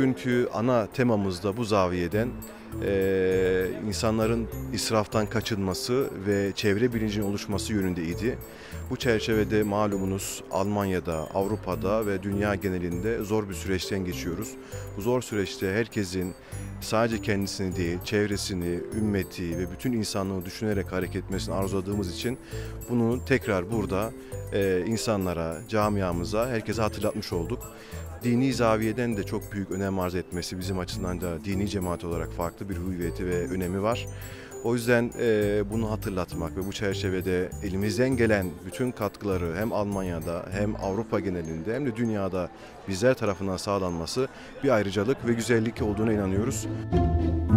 bugünkü ana temamız da bu zaviyeden insanların israftan kaçınması ve çevre bilincinin oluşması yönündeydi. Bu çerçevede malumunuz Almanya'da, Avrupa'da ve dünya genelinde zor bir süreçten geçiyoruz. Bu zor süreçte herkesin sadece kendisini değil, çevresini, ümmeti ve bütün insanlığı düşünerek hareket etmesini arzuladığımız için bunu tekrar burada insanlara, camiamıza, herkese hatırlatmış olduk. Dini zaviyeden de çok büyük önem arz etmesi bizim açısından da dini cemaat olarak farklı bir hüviyeti ve önemi var. O yüzden bunu hatırlatmak ve bu çerçevede elimizden gelen bütün katkıları hem Almanya'da hem Avrupa genelinde hem de dünyada bizler tarafından sağlanması bir ayrıcalık ve güzellik olduğuna inanıyoruz.